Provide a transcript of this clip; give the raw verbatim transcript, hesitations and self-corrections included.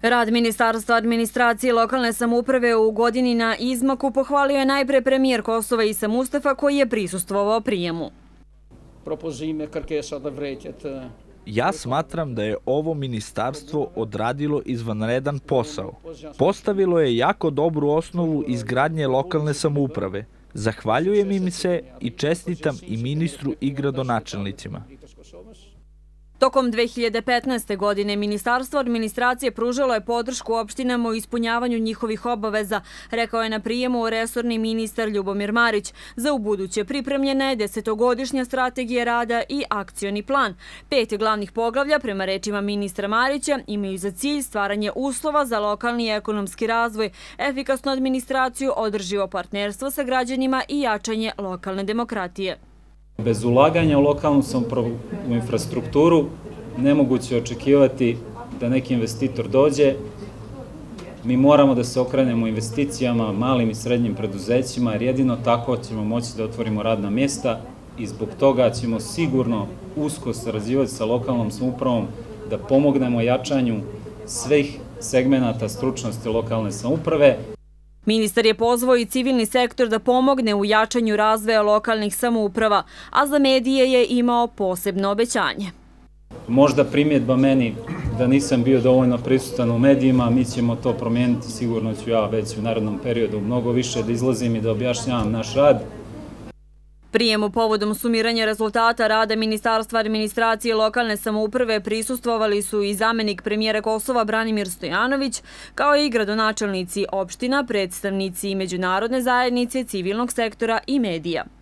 Rad Ministarstva administracije i lokalne samouprave u godini na izmaku pohvalio je najpre premijer Kosova Isa Mustafa, koji je prisustvovao prijemu. Ja smatram da je ovo ministarstvo odradilo izvanredan posao. Postavilo je jako dobru osnovu izgradnje lokalne samouprave. Zahvaljujem im se i čestitam i ministru i gradonačelnicima. Tokom dve hiljade petnaeste. godine Ministarstvo administracije pružalo je podršku opštinama u ispunjavanju njihovih obaveza, rekao je na prijemu resorni ministar Ljubomir Marić. Za ubuduće pripremljena je desetogodišnja strategija rada i akcioni plan. Pet glavnih poglavlja, prema rečima ministra Marića, imaju za cilj stvaranje uslova za lokalni i ekonomski razvoj, efikasnu administraciju, održivo partnerstvo sa građanima i jačanje lokalne demokratije. Bez ulaganja u lokalnu samoupravu, u infrastrukturu, nemoguće je očekivati da neki investitor dođe. Mi moramo da se okrenemo investicijama, malim i srednjim preduzećima, jer jedino tako ćemo moći da otvorimo radna mjesta i zbog toga ćemo sigurno usko sarađivati sa lokalnom samoupravom da pomognemo jačanju svih segmenata stručnosti lokalne samouprave. Ministar je pozvao i civilni sektor da pomogne u jačanju razvoja lokalnih samouprava, a za medije je imao posebno obećanje. Možda primjedba meni da nisam bio dovoljno prisutan u medijima, mi ćemo to promijeniti, sigurno ću ja već u narednom periodu mnogo više da izlazim i da objašnjavam naš rad. Prijemu povodom sumiranja rezultata rada Ministarstva administracije i lokalne samouprave prisustvovali su i zamenik premijera Kosova Branimir Stojanović, kao i gradonačelnici opština, predstavnici međunarodne zajednice, civilnog sektora i medija.